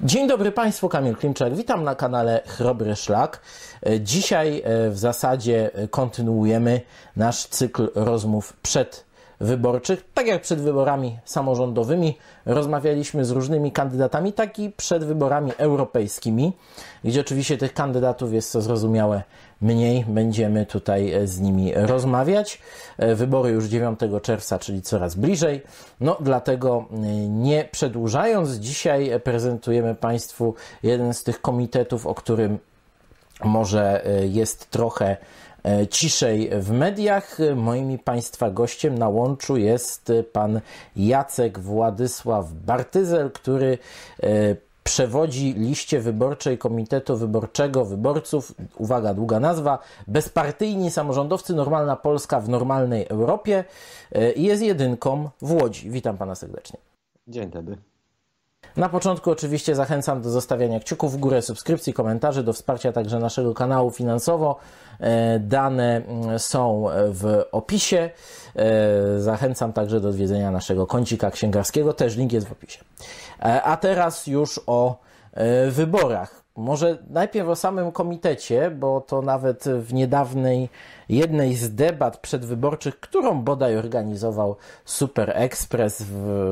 Dzień dobry Państwu, Kamil Klimczak, witam na kanale Chrobry Szlak. Dzisiaj w zasadzie kontynuujemy nasz cykl rozmów przedwyborczych. Tak jak przed wyborami samorządowymi rozmawialiśmy z różnymi kandydatami, tak i przed wyborami europejskimi, gdzie oczywiście tych kandydatów jest, co zrozumiałe, mniej. Będziemy tutaj z nimi rozmawiać. Wybory już 9 czerwca, czyli coraz bliżej. No dlatego nie przedłużając, dzisiaj prezentujemy Państwu jeden z tych komitetów, o którym może jest trochę ciszej w mediach. Moim Państwa gościem na łączu jest pan Jacek Władysław Bartyzel, który przewodzi liście wyborczej Komitetu Wyborczego Wyborców, uwaga, długa nazwa, Bezpartyjni Samorządowcy Normalna Polska w Normalnej Europie, i jest jedynką w Łodzi. Witam pana serdecznie. Dzień dobry. Na początku oczywiście zachęcam do zostawiania kciuków w górę, subskrypcji, komentarzy, do wsparcia także naszego kanału finansowo. Dane są w opisie. Zachęcam także do odwiedzenia naszego kącika księgarskiego, też link jest w opisie. A teraz już o wyborach. Może najpierw o samym komitecie, bo to nawet w niedawnej jednej z debat przedwyborczych, którą bodaj organizował Super Express,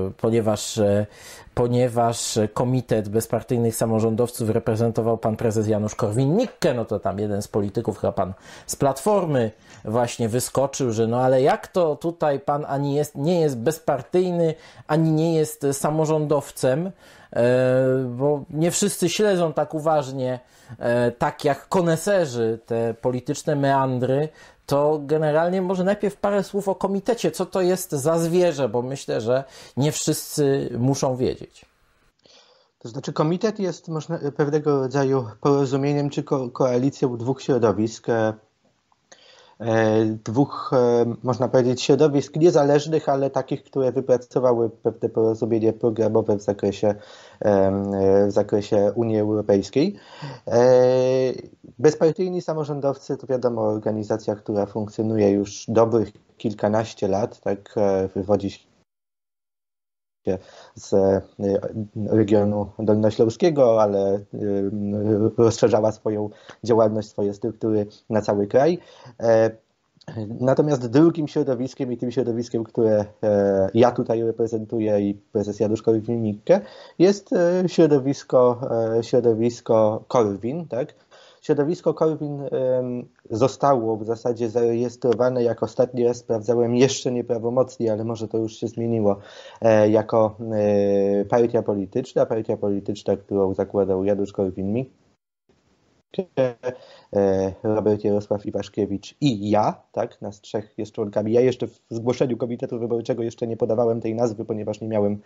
ponieważ Komitet Bezpartyjnych Samorządowców reprezentował pan prezes Janusz Korwin-Mikke, no to tam jeden z polityków, chyba pan z Platformy, właśnie wyskoczył, że no ale jak to tutaj pan ani nie jest bezpartyjny, ani nie jest samorządowcem, bo nie wszyscy śledzą tak uważnie, tak jak koneserzy, te polityczne meandry. To generalnie może najpierw parę słów o komitecie. Co to jest za zwierzę, bo myślę, że nie wszyscy muszą wiedzieć. To znaczy komitet jest pewnego rodzaju porozumieniem czy koalicją dwóch środowisk, można powiedzieć, środowisk niezależnych, ale takich, które wypracowały pewne porozumienie programowe w zakresie Unii Europejskiej. Bezpartyjni samorządowcy to wiadomo organizacja, która funkcjonuje już dobrych kilkanaście lat, tak, wywodzi się z regionu dolnośląskiego, ale rozszerzała swoją działalność, swoje struktury na cały kraj. Natomiast drugim środowiskiem i tym środowiskiem, które ja tutaj reprezentuję i prezes Janusz Korwin-Mikke, jest środowisko Korwin, tak? Środowisko Korwin zostało w zasadzie zarejestrowane, jak ostatni raz sprawdzałem, jeszcze nieprawomocnie, ale może to już się zmieniło, jako partia polityczna, którą zakładał Janusz Korwin-Mikke, Robert Jarosław Iwaszkiewicz i ja, tak, nas trzech jest członkami. Ja jeszcze w zgłoszeniu Komitetu Wyborczego jeszcze nie podawałem tej nazwy, ponieważ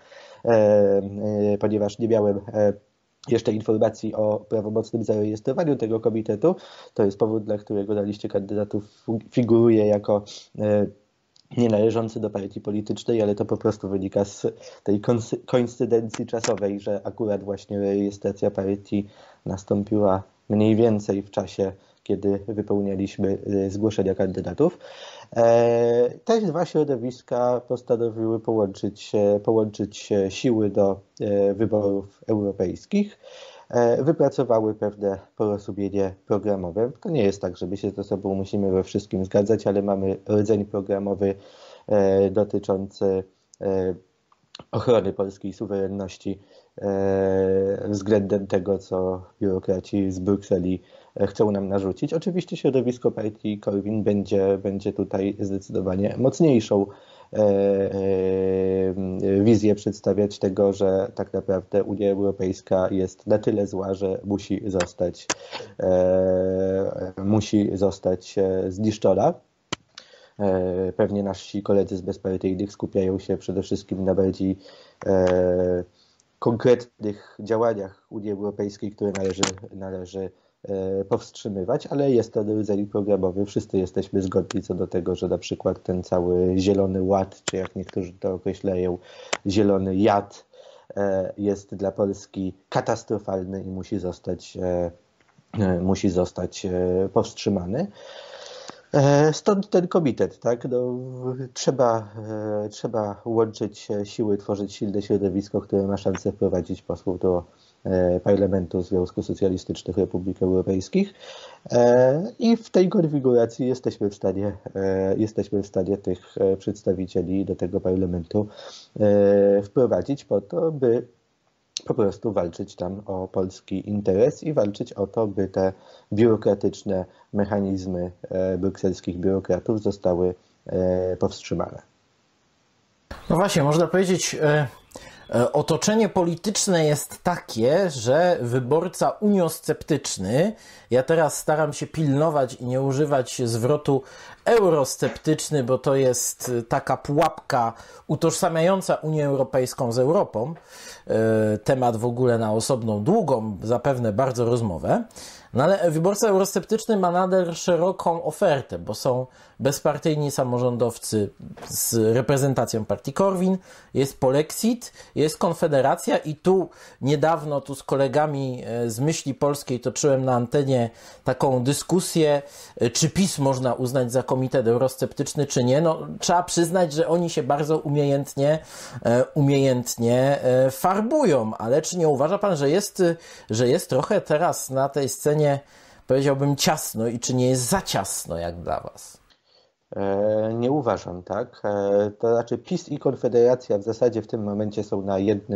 nie miałem jeszcze informacji o prawomocnym zarejestrowaniu tego komitetu. To jest powód, dla którego na liście kandydatów figuruje jako nienależący do partii politycznej, ale to po prostu wynika z tej koincydencji czasowej, że akurat właśnie rejestracja partii nastąpiła mniej więcej w czasie, kiedy wypełnialiśmy zgłoszenia kandydatów. Te dwa środowiska postanowiły połączyć siły do wyborów europejskich. Wypracowały pewne porozumienie programowe. To nie jest tak, że my się ze sobą musimy we wszystkim zgadzać, ale mamy rdzeń programowy dotyczący ochrony polskiej suwerenności względem tego, co biurokraci z Brukseli chcą nam narzucić. Oczywiście środowisko partii Korwin będzie tutaj zdecydowanie mocniejszą wizję przedstawiać tego, że tak naprawdę Unia Europejska jest na tyle zła, że musi zostać zniszczona. Pewnie nasi koledzy z bezpartyjnych skupiają się przede wszystkim na bardziej konkretnych działaniach Unii Europejskiej, które należy powstrzymywać, ale jest to rodzaj programowy. Wszyscy jesteśmy zgodni co do tego, że na przykład ten cały zielony ład, czy jak niektórzy to określają, zielony jad, jest dla Polski katastrofalny i musi zostać powstrzymany. Stąd ten komitet, tak? No, trzeba łączyć siły, tworzyć silne środowisko, które ma szansę wprowadzić posłów do Parlamentu Związku Socjalistycznych Republik Europejskich. I w tej konfiguracji jesteśmy w stanie tych przedstawicieli do tego parlamentu wprowadzić po to, by po prostu walczyć tam o polski interes i walczyć o to, by te biurokratyczne mechanizmy brukselskich biurokratów zostały powstrzymane. No właśnie, można powiedzieć, otoczenie polityczne jest takie, że wyborca uniosceptyczny, ja teraz staram się pilnować i nie używać zwrotu eurosceptyczny, bo to jest taka pułapka utożsamiająca Unię Europejską z Europą, temat w ogóle na osobną, długą, zapewne bardzo rozmowę. No ale wyborca eurosceptyczny ma nader szeroką ofertę, bo są bezpartyjni samorządowcy z reprezentacją partii Korwin, jest Polexit, jest Konfederacja i tu niedawno z kolegami z Myśli Polskiej toczyłem na antenie taką dyskusję, czy PiS można uznać za komitet eurosceptyczny, czy nie. No, trzeba przyznać, że oni się bardzo umiejętnie farbują, ale czy nie uważa pan, że jest trochę teraz na tej scenie, powiedziałbym, ciasno i czy nie jest za ciasno jak dla was? Nie uważam, tak. To znaczy PiS i Konfederacja w zasadzie w tym momencie są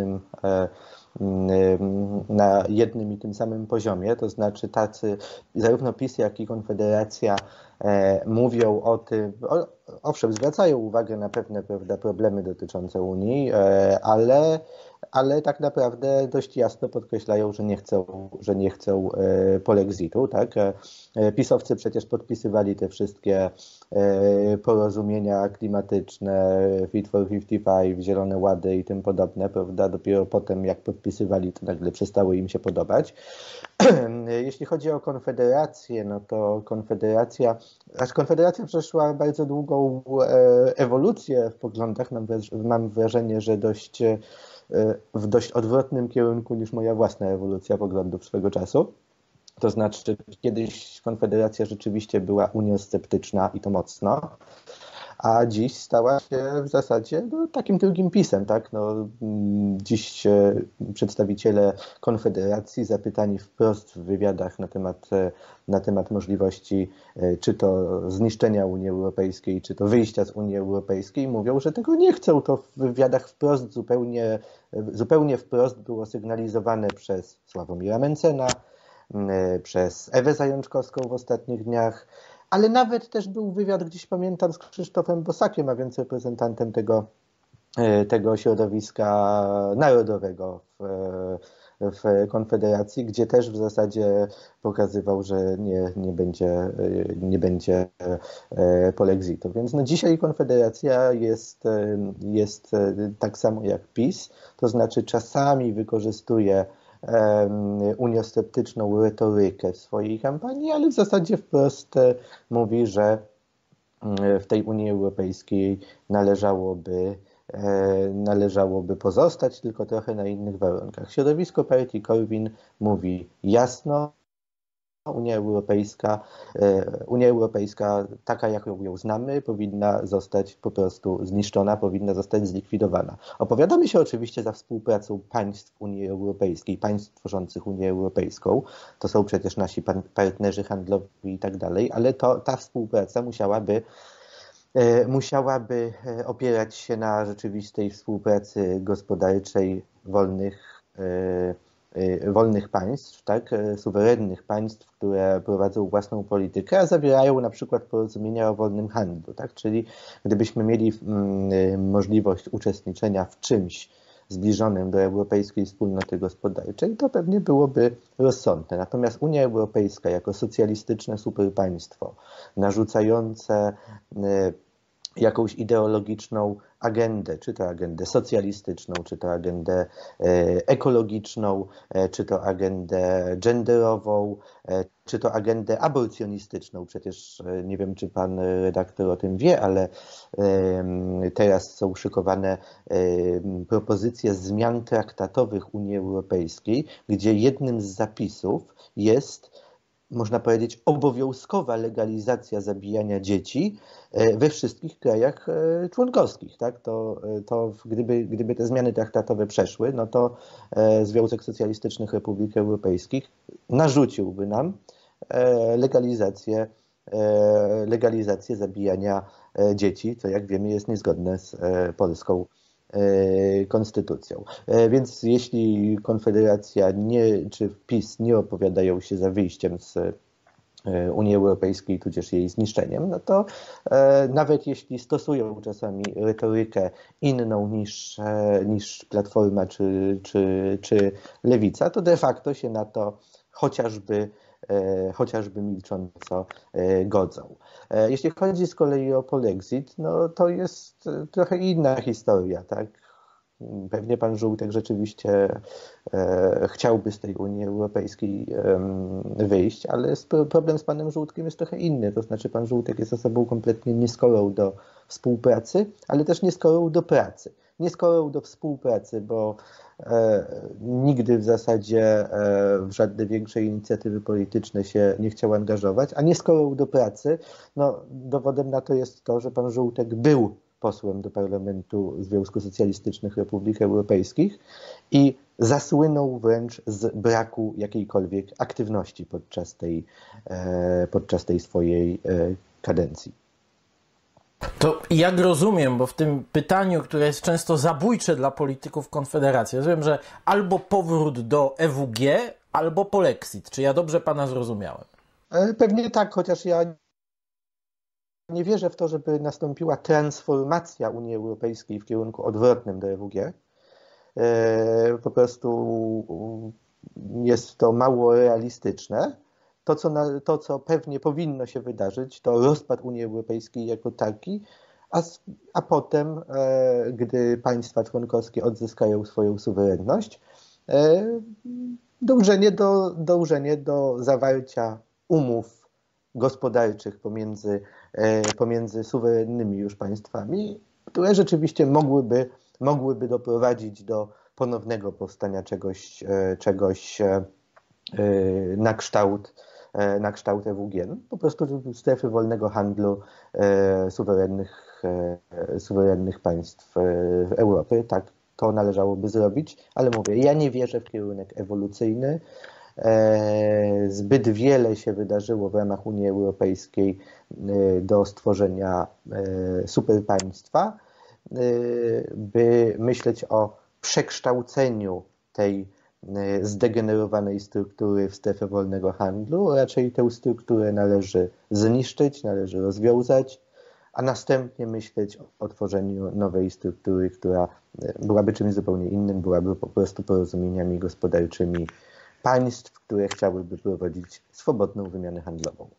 na jednym i tym samym poziomie, to znaczy zarówno PiS, jak i Konfederacja mówią o tym, owszem, zwracają uwagę na pewne, prawda, problemy dotyczące Unii, ale tak naprawdę dość jasno podkreślają, że nie chcą polexitu, tak? PiS-owcy przecież podpisywali te wszystkie porozumienia klimatyczne, Fit for 55, Zielone Łady i tym podobne, prawda? Dopiero potem, jak podpisywali, to nagle przestały im się podobać. Jeśli chodzi o Konfederację, no to Konfederacja przeszła bardzo długą ewolucję w poglądach. Mam wrażenie, że w dość odwrotnym kierunku niż moja własna ewolucja poglądów swego czasu. To znaczy, kiedyś Konfederacja rzeczywiście była uniosceptyczna i to mocno, a dziś stała się w zasadzie takim drugim PiS-em, tak? No, dziś przedstawiciele Konfederacji zapytani wprost w wywiadach na temat możliwości czy to zniszczenia Unii Europejskiej, czy to wyjścia z Unii Europejskiej, mówią, że tego nie chcą. To w wywiadach wprost, zupełnie wprost było sygnalizowane przez Sławomira Mencena, przez Ewę Zajączkowską w ostatnich dniach, ale nawet też był wywiad, gdzieś pamiętam, z Krzysztofem Bosakiem, a więc reprezentantem tego środowiska narodowego w Konfederacji, gdzie też w zasadzie pokazywał, że nie będzie polexitu. Więc no dzisiaj Konfederacja jest tak samo jak PiS, to znaczy czasami wykorzystuje uniosceptyczną retorykę w swojej kampanii, ale w zasadzie wprost mówi, że w tej Unii Europejskiej należałoby pozostać, tylko trochę na innych warunkach. Środowisko partii Korwin mówi jasno, Unia Europejska, taka jaką ją znamy, powinna zostać po prostu zniszczona, powinna zostać zlikwidowana. Opowiadamy się oczywiście za współpracą państw Unii Europejskiej, państw tworzących Unię Europejską. To są przecież nasi partnerzy handlowi i tak dalej, ale ta współpraca musiałaby opierać się na rzeczywistej współpracy gospodarczej wolnych państw, tak, suwerennych państw, które prowadzą własną politykę, a zawierają na przykład porozumienia o wolnym handlu, tak, czyli gdybyśmy mieli możliwość uczestniczenia w czymś zbliżonym do Europejskiej Wspólnoty Gospodarczej, to pewnie byłoby rozsądne. Natomiast Unia Europejska jako socjalistyczne superpaństwo narzucające jakąś ideologiczną agendę, czy to agendę socjalistyczną, czy to agendę ekologiczną, czy to agendę genderową, czy to agendę aborcjonistyczną. Przecież nie wiem, czy pan redaktor o tym wie, ale teraz są szykowane propozycje zmian traktatowych Unii Europejskiej, gdzie jednym z zapisów jest można powiedzieć, obowiązkowa legalizacja zabijania dzieci we wszystkich krajach członkowskich. Tak? Gdyby te zmiany traktatowe przeszły, no to Związek Socjalistycznych Republik Europejskich narzuciłby nam legalizację zabijania dzieci, co jak wiemy jest niezgodne z polską konstytucją. Więc jeśli Konfederacja czy PiS nie opowiadają się za wyjściem z Unii Europejskiej, tudzież jej zniszczeniem, no to nawet jeśli stosują czasami retorykę inną niż Platforma czy Lewica, to de facto się na to chociażby milcząco godzą. Jeśli chodzi z kolei o polexit, no to jest trochę inna historia, tak? Pewnie pan Żółtek rzeczywiście chciałby z tej Unii Europejskiej wyjść, ale problem z panem Żółtkiem jest trochę inny. To znaczy pan Żółtek jest osobą kompletnie nieskorą do współpracy, ale też nieskorą do pracy. Nieskorą do współpracy, bo nigdy w zasadzie w żadne większe inicjatywy polityczne się nie chciał angażować, a nieskorą do pracy, no dowodem na to jest to, że pan Żółtek był posłem do Parlamentu Związku Socjalistycznych Republik Europejskich i zasłynął wręcz z braku jakiejkolwiek aktywności podczas tej swojej kadencji. To jak rozumiem, bo w tym pytaniu, które jest często zabójcze dla polityków Konfederacji, rozumiem, że albo powrót do EWG, albo polexit. Czy ja dobrze pana zrozumiałem? Pewnie tak, chociaż ja nie wierzę w to, żeby nastąpiła transformacja Unii Europejskiej w kierunku odwrotnym do EWG. Po prostu jest to mało realistyczne. To, co pewnie powinno się wydarzyć, to rozpad Unii Europejskiej jako taki, a potem, gdy państwa członkowskie odzyskają swoją suwerenność, dążenie do zawarcia umów gospodarczych pomiędzy suwerennymi już państwami, które rzeczywiście mogłyby doprowadzić do ponownego powstania czegoś na kształt EWG. Po prostu strefy wolnego handlu suwerennych państw Europy. Tak to należałoby zrobić, ale mówię, ja nie wierzę w kierunek ewolucyjny. Zbyt wiele się wydarzyło w ramach Unii Europejskiej do stworzenia superpaństwa, by myśleć o przekształceniu tej zdegenerowanej struktury w strefę wolnego handlu. Raczej tę strukturę należy zniszczyć, należy rozwiązać, a następnie myśleć o tworzeniu nowej struktury, która byłaby czymś zupełnie innym, byłaby po prostu porozumieniami gospodarczymi państw, które chciałyby prowadzić swobodną wymianę handlową.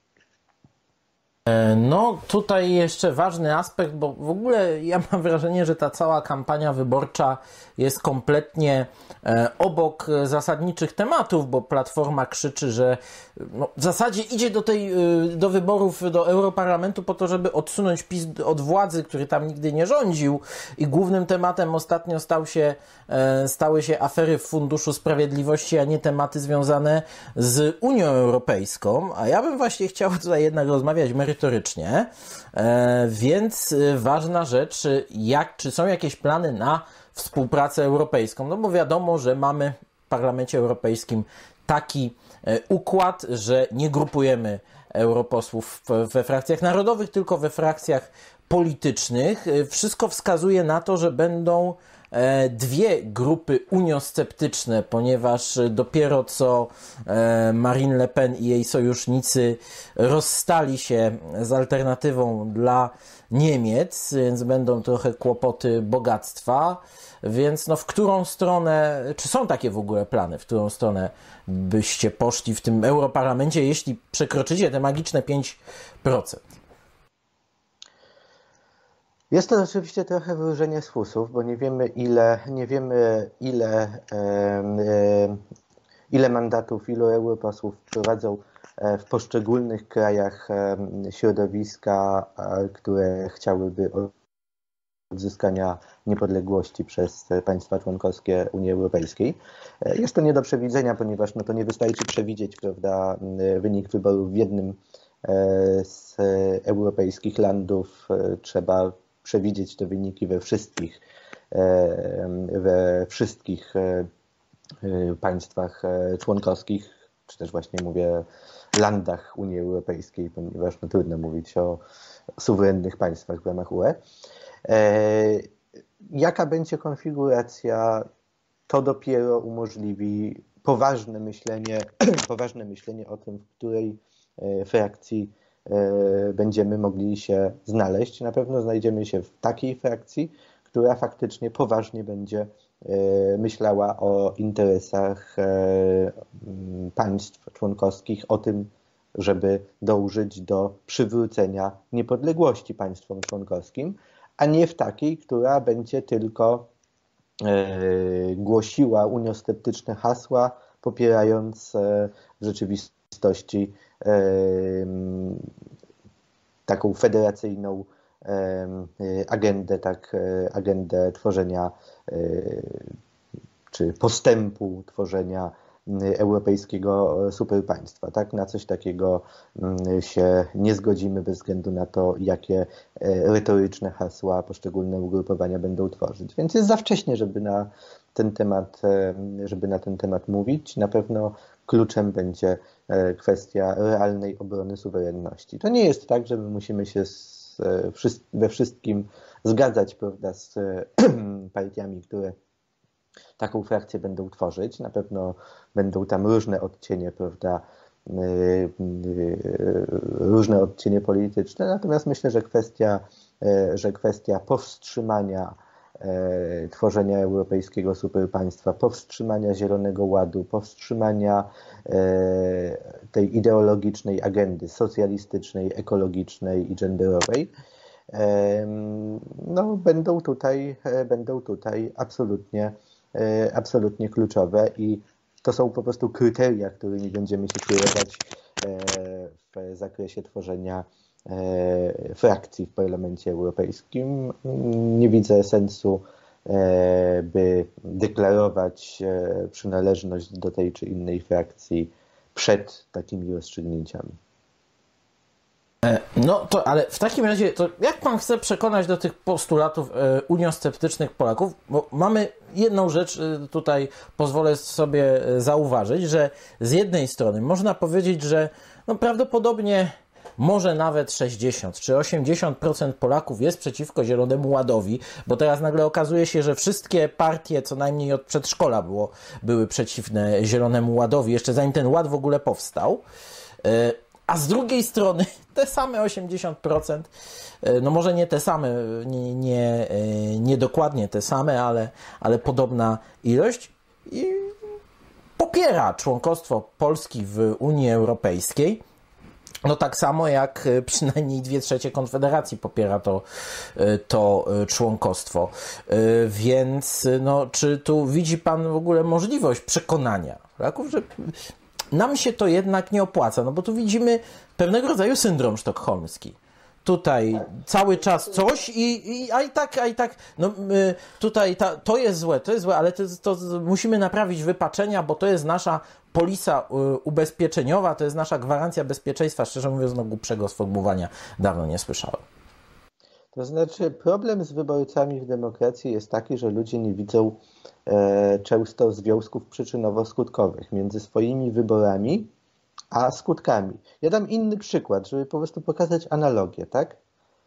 No, tutaj jeszcze ważny aspekt, bo w ogóle ja mam wrażenie, że ta cała kampania wyborcza jest kompletnie obok zasadniczych tematów, bo Platforma krzyczy, że no, w zasadzie idzie do wyborów do Europarlamentu po to, żeby odsunąć PiS od władzy, który tam nigdy nie rządził, i głównym tematem ostatnio stały się afery w Funduszu Sprawiedliwości, a nie tematy związane z Unią Europejską, a ja bym właśnie chciał tutaj jednak rozmawiać merytorycznie, więc ważna rzecz, czy są jakieś plany na współpracę europejską, no bo wiadomo, że mamy w Parlamencie Europejskim taki układ, że nie grupujemy europosłów we frakcjach narodowych, tylko we frakcjach politycznych. Wszystko wskazuje na to, że będą dwie grupy uniosceptyczne, ponieważ dopiero co Marine Le Pen i jej sojusznicy rozstali się z alternatywą dla Niemiec, więc będą trochę kłopoty bogactwa. Więc no w którą stronę, czy są takie w ogóle plany, w którą stronę byście poszli w tym Europarlamencie, jeśli przekroczycie te magiczne 5%? Jest to oczywiście trochę wróżenie z fusów, bo nie wiemy ile mandatów, ilu europosłów prowadzą w poszczególnych krajach środowiska, które chciałyby odzyskania niepodległości przez państwa członkowskie Unii Europejskiej. Jest to nie do przewidzenia, ponieważ to nie wystarczy przewidzieć, prawda, wynik wyborów w jednym z europejskich landów. Trzeba przewidzieć te wyniki we wszystkich państwach członkowskich, czy też właśnie mówię landach Unii Europejskiej, ponieważ trudno mówić o suwerennych państwach w ramach UE. Jaka będzie konfiguracja, to dopiero umożliwi poważne myślenie o tym, w której frakcji będziemy mogli się znaleźć. Na pewno znajdziemy się w takiej frakcji, która faktycznie poważnie będzie myślała o interesach państw członkowskich, o tym, żeby dążyć do przywrócenia niepodległości państwom członkowskim, a nie w takiej, która będzie tylko głosiła uniosceptyczne hasła, popierając w rzeczywistości taką federacyjną agendę tworzenia czy postępu tworzenia europejskiego superpaństwa. Tak? Na coś takiego się nie zgodzimy bez względu na to, jakie retoryczne hasła poszczególne ugrupowania będą tworzyć. Więc jest za wcześnie, żeby na ten temat mówić. Na pewno kluczem będzie kwestia realnej obrony suwerenności. To nie jest tak, że my musimy się we wszystkim zgadzać, prawda, z partiami, które taką frakcję będą tworzyć. Na pewno będą tam różne odcienie, prawda, różne odcienie polityczne, natomiast myślę, że kwestia powstrzymania tworzenia europejskiego superpaństwa, powstrzymania Zielonego Ładu, powstrzymania tej ideologicznej agendy socjalistycznej, ekologicznej i genderowej, będą tutaj absolutnie kluczowe i to są po prostu kryteria, którymi będziemy się kierować w zakresie tworzenia frakcji w Parlamencie Europejskim. Nie widzę sensu, by deklarować przynależność do tej czy innej frakcji przed takimi rozstrzygnięciami. No to, ale w takim razie, to jak pan chce przekonać do tych postulatów uniosceptycznych Polaków? Bo mamy jedną rzecz, tutaj pozwolę sobie zauważyć, że z jednej strony można powiedzieć, że no prawdopodobnie może nawet 60 czy 80% Polaków jest przeciwko Zielonemu Ładowi, bo teraz nagle okazuje się, że wszystkie partie, co najmniej od przedszkola były przeciwne Zielonemu Ładowi, jeszcze zanim ten ład w ogóle powstał. A z drugiej strony te same 80%, no może nie te same, nie dokładnie te same, ale podobna ilość i popiera członkostwo Polski w Unii Europejskiej. No tak samo jak przynajmniej 2/3 Konfederacji popiera to członkostwo. Więc no, czy tu widzi pan w ogóle możliwość przekonania Polaków, że nam się to jednak nie opłaca, no bo tu widzimy pewnego rodzaju syndrom sztokholmski. Tutaj cały czas coś a i tak, no tutaj to jest złe, ale to musimy naprawić wypaczenia, bo to jest nasza polisa ubezpieczeniowa, to jest nasza gwarancja bezpieczeństwa. Szczerze mówiąc, no głupszego sformułowania dawno nie słyszałem. To znaczy, problem z wyborcami w demokracji jest taki, że ludzie nie widzą często związków przyczynowo-skutkowych między swoimi wyborami a skutkami. Ja dam inny przykład, żeby po prostu pokazać analogię, tak?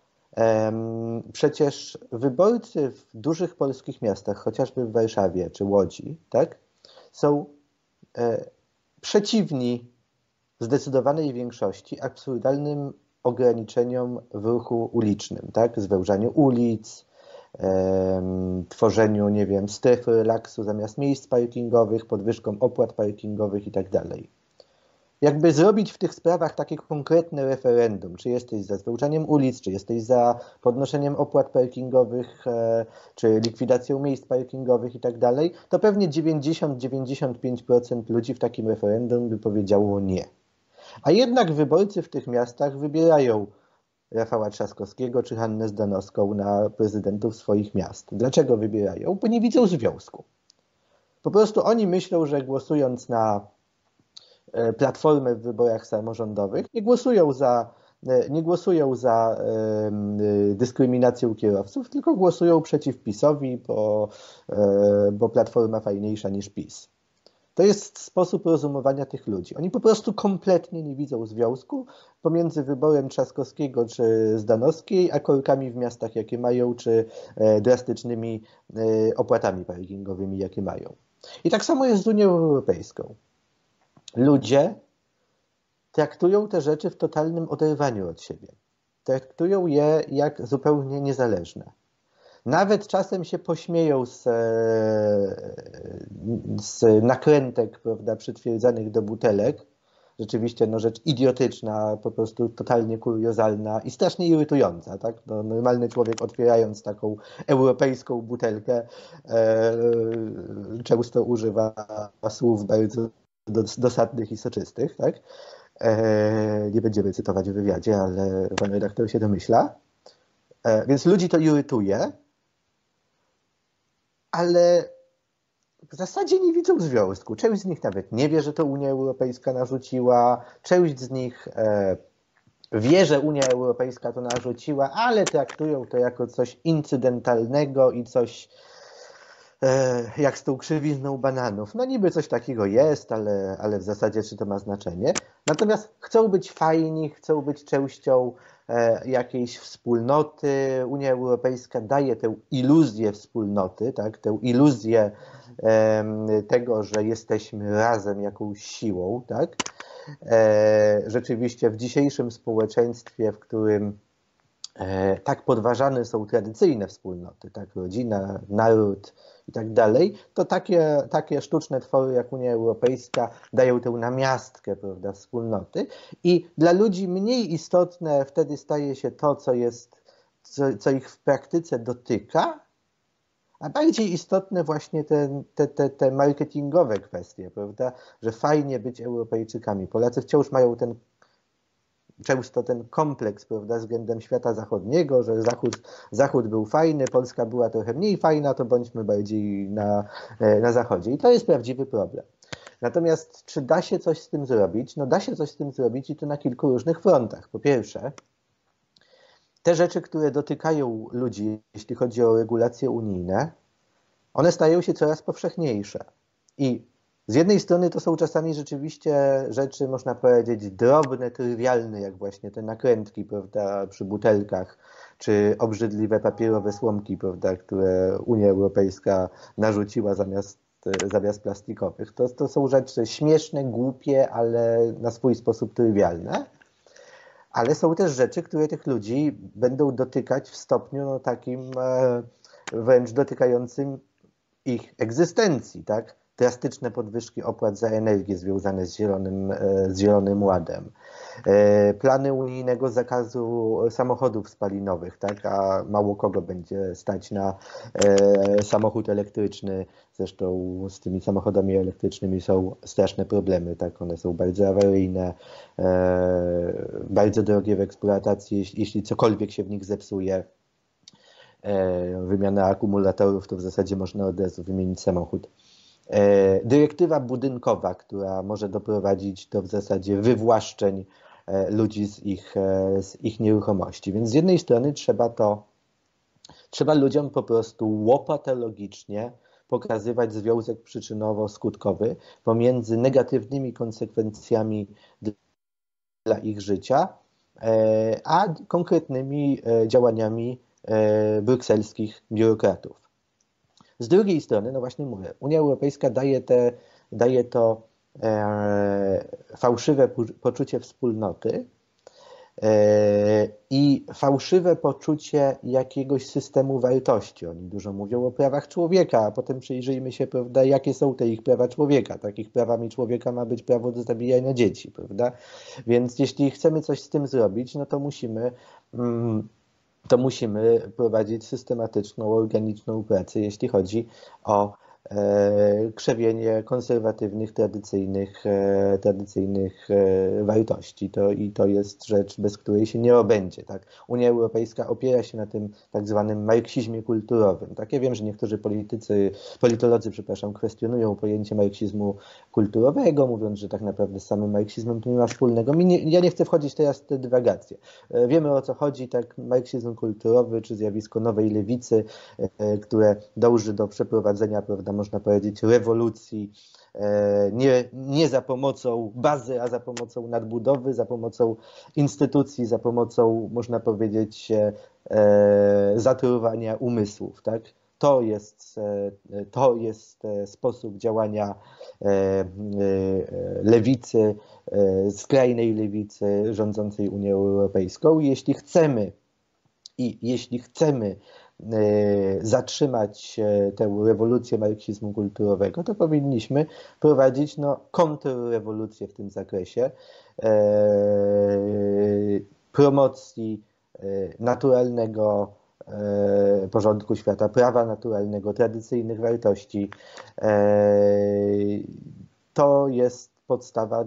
Przecież wyborcy w dużych polskich miastach, chociażby w Warszawie czy Łodzi, tak, są przeciwni w zdecydowanej większości absurdalnym ograniczeniom w ruchu ulicznym, tak? Zwężaniu ulic, tworzeniu, nie wiem, stref relaksu zamiast miejsc parkingowych, podwyżkom opłat parkingowych i tak dalej. Jakby zrobić w tych sprawach takie konkretne referendum, czy jesteś za zwężaniem ulic, czy jesteś za podnoszeniem opłat parkingowych, czy likwidacją miejsc parkingowych i tak dalej, to pewnie 90-95% ludzi w takim referendum by powiedziało nie. A jednak wyborcy w tych miastach wybierają Rafała Trzaskowskiego czy Hannę Zdanowską na prezydentów swoich miast. Dlaczego wybierają? Bo nie widzą związku. Po prostu oni myślą, że głosując na Platformę w wyborach samorządowych, nie głosują za dyskryminacją kierowców, tylko głosują przeciw PiS-owi, bo Platforma fajniejsza niż PiS. To jest sposób rozumowania tych ludzi. Oni po prostu kompletnie nie widzą związku pomiędzy wyborem Trzaskowskiego czy Zdanowskiej, a korkami w miastach, jakie mają, czy drastycznymi opłatami parkingowymi, jakie mają. I tak samo jest z Unią Europejską. Ludzie traktują te rzeczy w totalnym oderwaniu od siebie. Traktują je jak zupełnie niezależne. Nawet czasem się pośmieją z nakrętek, prawda, przytwierdzanych do butelek. Rzeczywiście rzecz idiotyczna, po prostu totalnie kuriozalna i strasznie irytująca. Tak? Normalny człowiek, otwierając taką europejską butelkę, często używa słów bardzo dosadnych i soczystych. Tak? Nie będziemy cytować w wywiadzie, ale pan redaktor się domyśla. Więc ludzi to irytuje, ale w zasadzie nie widzą związku. Część z nich nawet nie wie, że to Unia Europejska narzuciła, część z nich wie, że Unia Europejska to narzuciła, ale traktują to jako coś incydentalnego i coś jak z tą krzywizną bananów. No niby coś takiego jest, ale w zasadzie czy to ma znaczenie. Natomiast chcą być fajni, chcą być częścią jakiejś wspólnoty. Unia Europejska daje tę iluzję wspólnoty, tak? Tę iluzję tego, że jesteśmy razem jakąś siłą. Tak? Rzeczywiście w dzisiejszym społeczeństwie, w którym tak podważane są tradycyjne wspólnoty, tak? Rodzina, naród i tak dalej, to takie sztuczne twory jak Unia Europejska dają tę namiastkę, prawda, wspólnoty i dla ludzi mniej istotne wtedy staje się to, co ich w praktyce dotyka, a bardziej istotne właśnie te marketingowe kwestie, prawda, że fajnie być Europejczykami. Polacy wciąż mają często ten kompleks, prawda, względem świata zachodniego, że Zachód był fajny, Polska była trochę mniej fajna, to bądźmy bardziej na Zachodzie. I to jest prawdziwy problem. Natomiast czy da się coś z tym zrobić? No da się coś z tym zrobić i to na kilku różnych frontach. Po pierwsze, te rzeczy, które dotykają ludzi, jeśli chodzi o regulacje unijne, one stają się coraz powszechniejsze. I z jednej strony to są czasami rzeczywiście rzeczy, można powiedzieć, drobne, trywialne, jak właśnie te nakrętki, prawda, przy butelkach, czy obrzydliwe papierowe słomki, prawda, które Unia Europejska narzuciła zamiast plastikowych. To są rzeczy śmieszne, głupie, ale na swój sposób trywialne. Ale są też rzeczy, które tych ludzi będą dotykać w stopniu takim wręcz dotykającym ich egzystencji, tak? Drastyczne podwyżki opłat za energię związane z Zielonym Ładem. Plany unijnego zakazu samochodów spalinowych, tak? A mało kogo będzie stać na samochód elektryczny. Zresztą z tymi samochodami elektrycznymi są straszne problemy, tak? One są bardzo awaryjne, bardzo drogie w eksploatacji, jeśli cokolwiek się w nich zepsuje. Wymiana akumulatorów, to w zasadzie można od razu wymienić samochód. Dyrektywa budynkowa, która może doprowadzić do w zasadzie wywłaszczeń ludzi z ich nieruchomości. Więc z jednej strony trzeba ludziom po prostu łopatologicznie pokazywać związek przyczynowo-skutkowy pomiędzy negatywnymi konsekwencjami dla ich życia, a konkretnymi działaniami brukselskich biurokratów. Z drugiej strony, no właśnie mówię, Unia Europejska daje to fałszywe poczucie wspólnoty i fałszywe poczucie jakiegoś systemu wartości. Oni dużo mówią o prawach człowieka, a potem przyjrzyjmy się, prawda, jakie są te ich prawa człowieka. Takich prawami człowieka ma być prawo do zabijania dzieci, prawda? Więc jeśli chcemy coś z tym zrobić, no to musimy prowadzić systematyczną, organiczną pracę, jeśli chodzi o krzewienie konserwatywnych, tradycyjnych wartości. To jest rzecz, bez której się nie obędzie. Tak? Unia Europejska opiera się na tym tak zwanym marksizmie kulturowym. Tak? Ja wiem, że niektórzy politolodzy, kwestionują pojęcie marksizmu kulturowego, mówiąc, że tak naprawdę z samym marksizmem to nie ma wspólnego. Ja nie chcę wchodzić teraz w te dywagacje. Wiemy, o co chodzi, tak, marksizm kulturowy, czy zjawisko nowej lewicy, które dąży do przeprowadzenia, prawda, można powiedzieć, rewolucji, nie za pomocą bazy, a za pomocą nadbudowy, za pomocą instytucji, za pomocą, można powiedzieć, zatruwania umysłów, tak? To jest sposób działania lewicy, skrajnej lewicy rządzącej Unią Europejską. Jeśli chcemy zatrzymać tę rewolucję marksizmu kulturowego, to powinniśmy prowadzić kontrrewolucję w tym zakresie promocji naturalnego porządku świata, prawa naturalnego, tradycyjnych wartości. To jest podstawa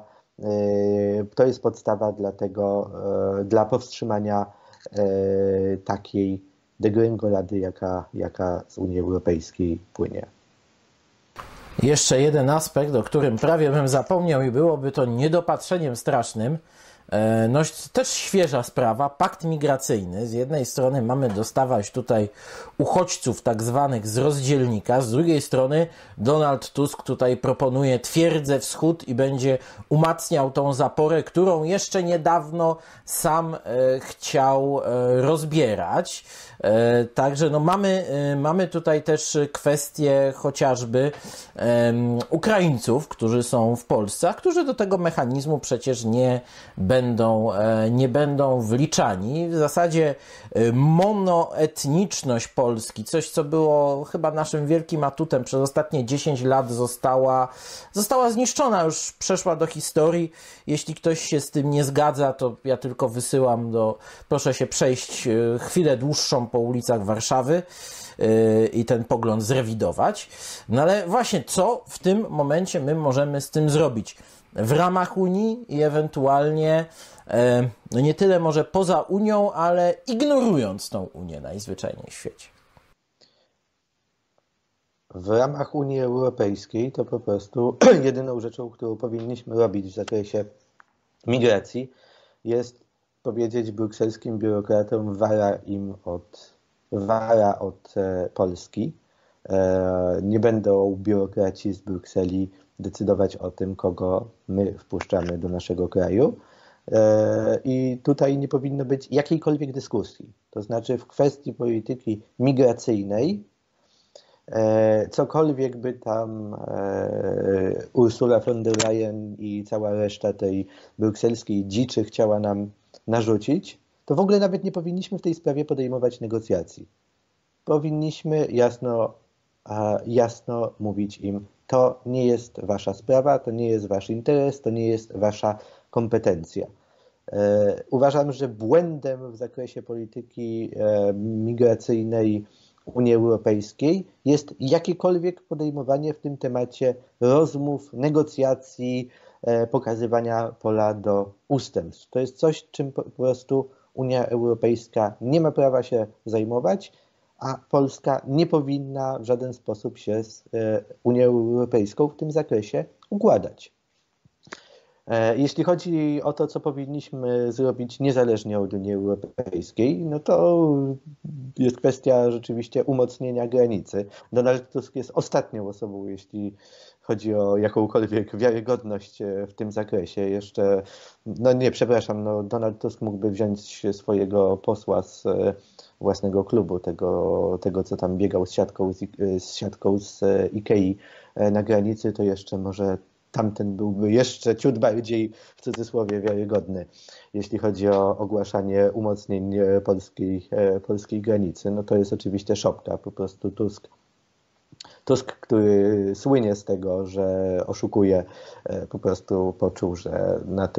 dla powstrzymania takiej degrengolady, jaka z Unii Europejskiej płynie. Jeszcze jeden aspekt, o którym prawie bym zapomniał i byłoby to niedopatrzeniem strasznym. No, też świeża sprawa, pakt migracyjny. Z jednej strony mamy dostawać tutaj uchodźców tak zwanych z rozdzielnika, z drugiej strony Donald Tusk tutaj proponuje twierdzę wschód i będzie umacniał tą zaporę, którą jeszcze niedawno sam chciał rozbierać. Także no mamy tutaj też kwestię chociażby Ukraińców, którzy są w Polsce, a którzy do tego mechanizmu przecież nie będą wliczani. W zasadzie monoetniczność Polski, coś co było chyba naszym wielkim atutem przez ostatnie 10 lat, została zniszczona, już przeszła do historii. Jeśli ktoś się z tym nie zgadza, to ja tylko wysyłam proszę się przejść chwilę dłuższą po ulicach Warszawy i ten pogląd zrewidować. No ale właśnie, co w tym momencie my możemy z tym zrobić? W ramach Unii i ewentualnie no nie tyle może poza Unią, ale ignorując tą Unię najzwyczajniej w świecie. W ramach Unii Europejskiej to po prostu jedyną rzeczą, którą powinniśmy robić w zakresie migracji, jest powiedzieć brukselskim biurokratom wara od Polski. Nie będą biurokraci z Brukseli decydować o tym, kogo my wpuszczamy do naszego kraju. I tutaj nie powinno być jakiejkolwiek dyskusji. To znaczy w kwestii polityki migracyjnej, cokolwiek by tam Ursula von der Leyen i cała reszta tej brukselskiej dziczy chciała nam narzucić, to w ogóle nawet nie powinniśmy w tej sprawie podejmować negocjacji. Powinniśmy jasno mówić im, to nie jest wasza sprawa, to nie jest wasz interes, to nie jest wasza kompetencja. Uważam, że błędem w zakresie polityki migracyjnej Unii Europejskiej jest jakiekolwiek podejmowanie w tym temacie rozmów, negocjacji, pokazywania pola do ustępstw. To jest coś, czym po prostu Unia Europejska nie ma prawa się zajmować, a Polska nie powinna w żaden sposób się z Unią Europejską w tym zakresie układać. Jeśli chodzi o to, co powinniśmy zrobić niezależnie od Unii Europejskiej, no to jest kwestia rzeczywiście umocnienia granicy. Donald Tusk jest ostatnią osobą, jeśli chodzi o jakąkolwiek wiarygodność w tym zakresie. Donald Tusk mógłby wziąć swojego posła z własnego klubu, tego co tam biegał z siatką z Ikei na granicy, to jeszcze może tamten byłby jeszcze ciut bardziej, w cudzysłowie, wiarygodny, jeśli chodzi o ogłaszanie umocnień polskiej granicy. No to jest oczywiście szopka. Po prostu Tusk, który słynie z tego, że oszukuje, po prostu poczuł, że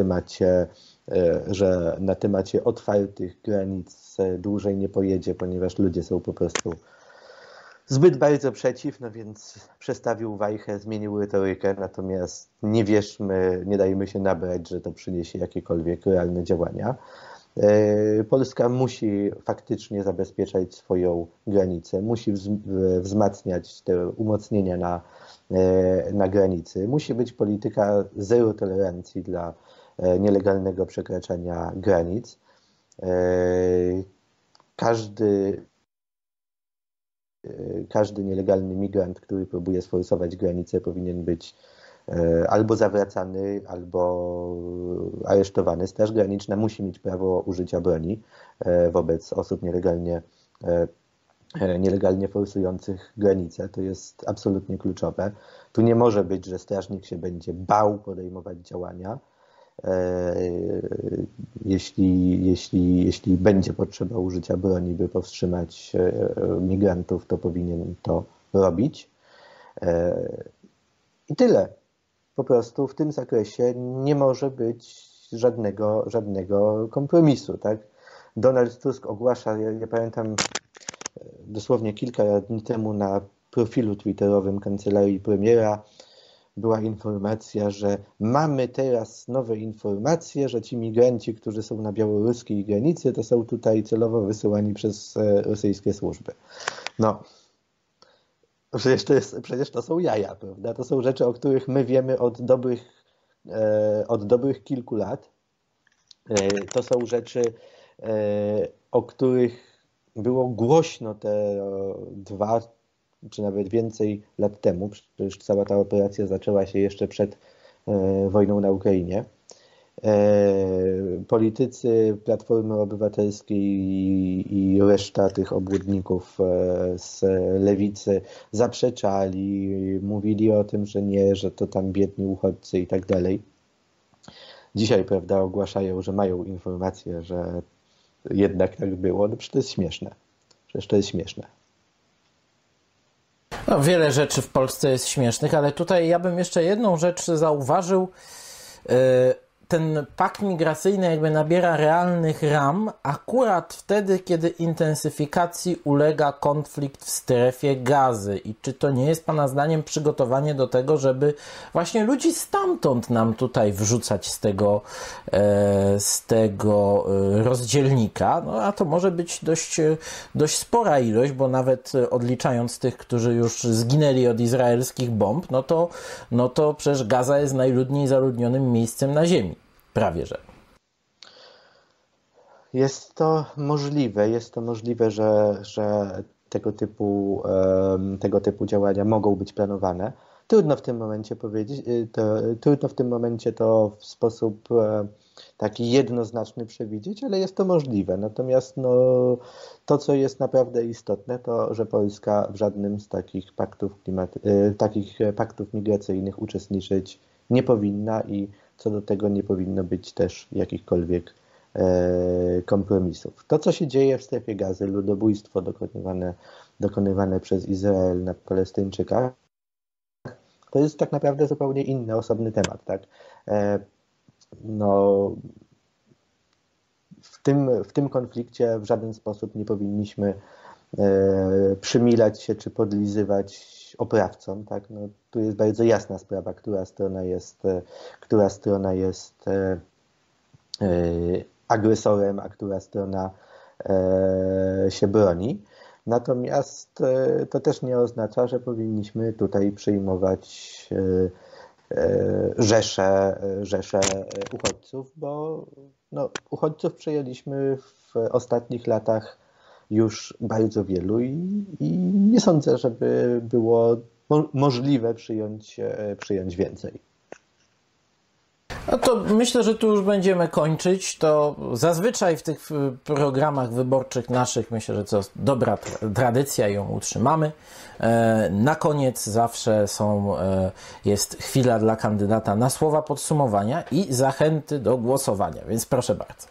na temacie otwartych granic dłużej nie pojedzie, ponieważ ludzie są po prostu zbyt bardzo przeciw, no więc przestawił wajchę, zmienił retorykę, natomiast nie wierzmy, nie dajmy się nabrać, że to przyniesie jakiekolwiek realne działania. Polska musi faktycznie zabezpieczać swoją granicę, musi wzmacniać te umocnienia na granicy. Musi być polityka zero tolerancji dla nielegalnego przekraczania granic. Każdy nielegalny migrant, który próbuje sforsować granicę, powinien być albo zawracany, albo aresztowany. Straż Graniczna musi mieć prawo użycia broni wobec osób nielegalnie forsujących granicę. To jest absolutnie kluczowe. Tu nie może być, że strażnik się będzie bał podejmować działania. Jeśli będzie potrzeba użycia broni, by powstrzymać migrantów, to powinien to robić. I tyle. Po prostu w tym zakresie nie może być żadnego kompromisu. Tak? Donald Tusk ogłasza, ja pamiętam dosłownie kilka dni temu na profilu twitterowym kancelarii premiera była informacja, że mamy teraz nowe informacje, że ci migranci, którzy są na białoruskiej granicy, to są tutaj celowo wysyłani przez rosyjskie służby. No, przecież to są jaja, prawda? To są rzeczy, o których my wiemy od dobrych kilku lat. To są rzeczy, o których było głośno te 2 czy nawet więcej lat temu. Przecież cała ta operacja zaczęła się jeszcze przed wojną na Ukrainie. Politycy Platformy Obywatelskiej i reszta tych obłudników z lewicy zaprzeczali, mówili o tym, że nie, że to tam biedni uchodźcy i tak dalej. Dzisiaj, prawda, ogłaszają, że mają informację, że jednak tak było. No przecież to jest śmieszne. Przecież to jest śmieszne. No, wiele rzeczy w Polsce jest śmiesznych, ale tutaj ja bym jeszcze jedną rzecz zauważył. Ten pakt migracyjny jakby nabiera realnych ram akurat wtedy, kiedy intensyfikacji ulega konflikt w strefie Gazy. I czy to nie jest Pana zdaniem przygotowanie do tego, żeby właśnie ludzi stamtąd nam tutaj wrzucać z tego rozdzielnika? No a to może być dość spora ilość, bo nawet odliczając tych, którzy już zginęli od izraelskich bomb, no to przecież Gaza jest najludniej zaludnionym miejscem na ziemi. Prawie że. Jest to możliwe, że tego typu działania mogą być planowane. Trudno w tym momencie powiedzieć, to w sposób taki jednoznaczny przewidzieć, ale jest to możliwe. Natomiast to, co jest naprawdę istotne, to że Polska w żadnym z takich paktów migracyjnych uczestniczyć nie powinna i co do tego nie powinno być też jakichkolwiek kompromisów. To, co się dzieje w strefie Gazy, ludobójstwo dokonywane przez Izrael na Palestyńczykach, to jest tak naprawdę zupełnie inny, osobny temat. Tak? W tym konflikcie w żaden sposób nie powinniśmy przymilać się czy podlizywać oprawcom. Tak? No, tu jest bardzo jasna sprawa, która strona jest agresorem, a która strona się broni. Natomiast to też nie oznacza, że powinniśmy tutaj przyjmować rzesze uchodźców, bo uchodźców przyjęliśmy w ostatnich latach już bardzo wielu i nie sądzę, żeby było możliwe przyjąć więcej. No to myślę, że tu już będziemy kończyć. To zazwyczaj w tych programach wyborczych naszych, myślę, że to dobra tradycja, ją utrzymamy. Na koniec zawsze jest chwila dla kandydata na słowa podsumowania i zachęty do głosowania, więc proszę bardzo.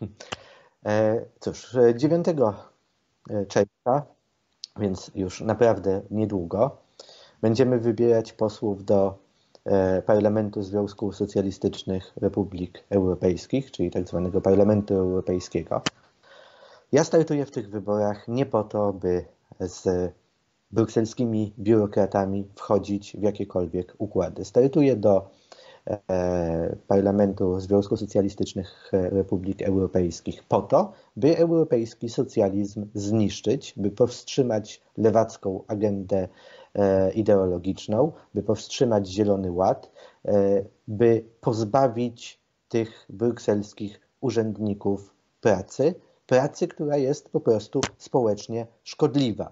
Cóż, 9 czerwca, więc już naprawdę niedługo, będziemy wybierać posłów do Parlamentu Związku Socjalistycznych Republik Europejskich, czyli tak zwanego Parlamentu Europejskiego. Ja startuję w tych wyborach nie po to, by z brukselskimi biurokratami wchodzić w jakiekolwiek układy. Startuje do Parlamentu Związku Socjalistycznych Republik Europejskich po to, by europejski socjalizm zniszczyć, by powstrzymać lewacką agendę ideologiczną, by powstrzymać Zielony Ład, by pozbawić tych brukselskich urzędników pracy, która jest po prostu społecznie szkodliwa.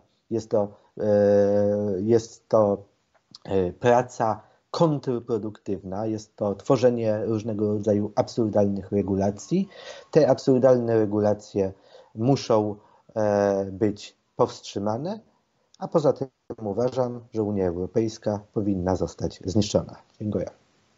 Jest to praca kontrproduktywna, jest to tworzenie różnego rodzaju absurdalnych regulacji. Te absurdalne regulacje muszą być powstrzymane, a poza tym uważam, że Unia Europejska powinna zostać zniszczona. Dziękuję.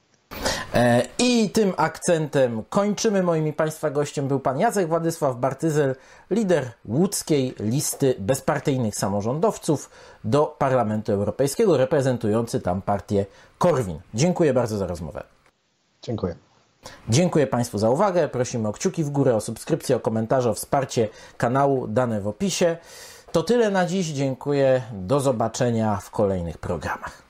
I tym akcentem kończymy. Moim i Państwa gościem był pan Jacek Władysław Bartyzel, lider łódzkiej listy bezpartyjnych samorządowców do Parlamentu Europejskiego, reprezentujący tam partię Korwin. Dziękuję bardzo za rozmowę. Dziękuję. Dziękuję Państwu za uwagę. Prosimy o kciuki w górę, o subskrypcję, o komentarze, o wsparcie kanału, dane w opisie. To tyle na dziś. Dziękuję. Do zobaczenia w kolejnych programach.